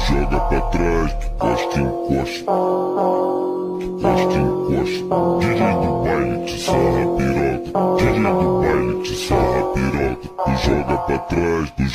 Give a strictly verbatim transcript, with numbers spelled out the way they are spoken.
joga pra trás, tu costa, encosta, costa, encosta. D J do baile te sarra piroca, D J do baile te sarra piroca. Tu joga pra trás, tu